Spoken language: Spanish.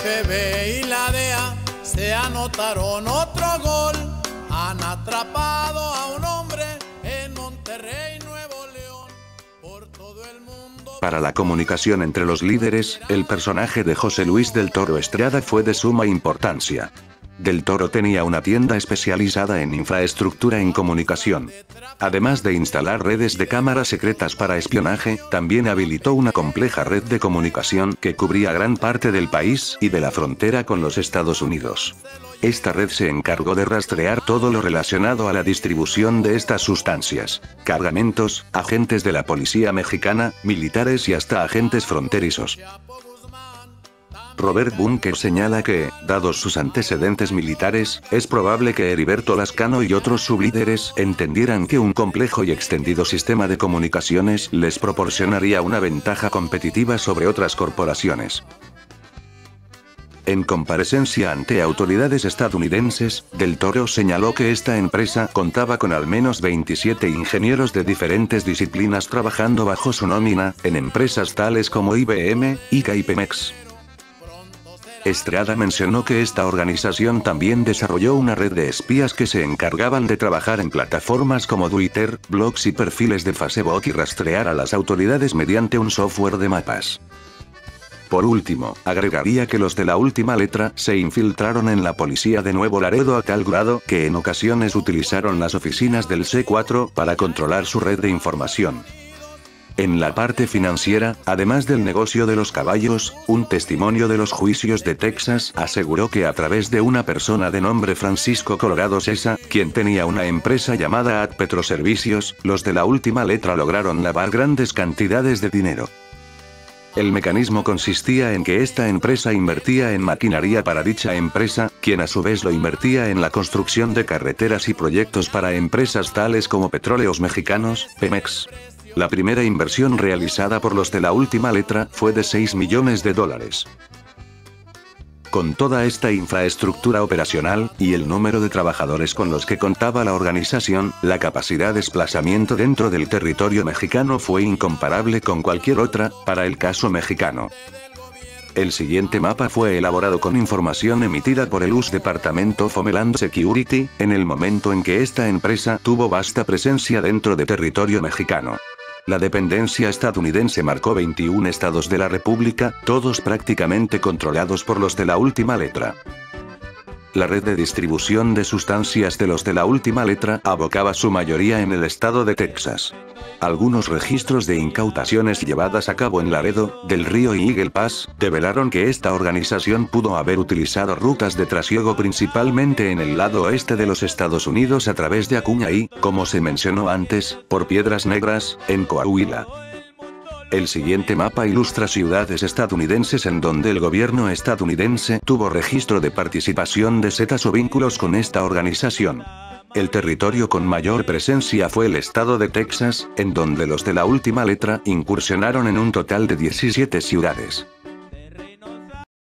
FB y la DEA se anotaron otro gol. Han atrapado a un hombre en Monterrey, Nuevo León, por todo el mundo. Para la comunicación entre los líderes, el personaje de José Luis del Toro Estrada fue de suma importancia. Del Toro tenía una tienda especializada en infraestructura en comunicación. Además de instalar redes de cámaras secretas para espionaje, también habilitó una compleja red de comunicación que cubría gran parte del país y de la frontera con los Estados Unidos. Esta red se encargó de rastrear todo lo relacionado a la distribución de estas sustancias: cargamentos, agentes de la policía mexicana, militares y hasta agentes fronterizos. Robert Bunker señala que, dados sus antecedentes militares, es probable que Heriberto Lascano y otros sublíderes entendieran que un complejo y extendido sistema de comunicaciones les proporcionaría una ventaja competitiva sobre otras corporaciones. En comparecencia ante autoridades estadounidenses, Del Toro señaló que esta empresa contaba con al menos 27 ingenieros de diferentes disciplinas trabajando bajo su nómina, en empresas tales como IBM, ICA y Pemex. Estrada mencionó que esta organización también desarrolló una red de espías que se encargaban de trabajar en plataformas como Twitter, blogs y perfiles de Facebook y rastrear a las autoridades mediante un software de mapas. Por último, agregaría que los de la última letra se infiltraron en la policía de Nuevo Laredo a tal grado que en ocasiones utilizaron las oficinas del C4 para controlar su red de información. En la parte financiera, además del negocio de los caballos, un testimonio de los juicios de Texas aseguró que a través de una persona de nombre Francisco Colorado Cesa, quien tenía una empresa llamada Ad Petroservicios, los de la última letra lograron lavar grandes cantidades de dinero. El mecanismo consistía en que esta empresa invertía en maquinaria para dicha empresa, quien a su vez lo invertía en la construcción de carreteras y proyectos para empresas tales como Petróleos Mexicanos, Pemex. La primera inversión realizada por los de la última letra fue de $6 millones. Con toda esta infraestructura operacional, y el número de trabajadores con los que contaba la organización, la capacidad de desplazamiento dentro del territorio mexicano fue incomparable con cualquier otra, para el caso mexicano. El siguiente mapa fue elaborado con información emitida por el US Department of Homeland Security, en el momento en que esta empresa tuvo vasta presencia dentro de territorio mexicano. La dependencia estadounidense marcó 21 estados de la República, todos prácticamente controlados por los de la última letra. La red de distribución de sustancias de los de la última letra abocaba su mayoría en el estado de Texas. Algunos registros de incautaciones llevadas a cabo en Laredo, Del Río y Eagle Pass develaron que esta organización pudo haber utilizado rutas de trasiego principalmente en el lado oeste de los Estados Unidos a través de Acuña y, como se mencionó antes, por Piedras Negras, en Coahuila. El siguiente mapa ilustra ciudades estadounidenses en donde el gobierno estadounidense tuvo registro de participación de Zetas o vínculos con esta organización. El territorio con mayor presencia fue el estado de Texas, en donde los de la última letra incursionaron en un total de 17 ciudades.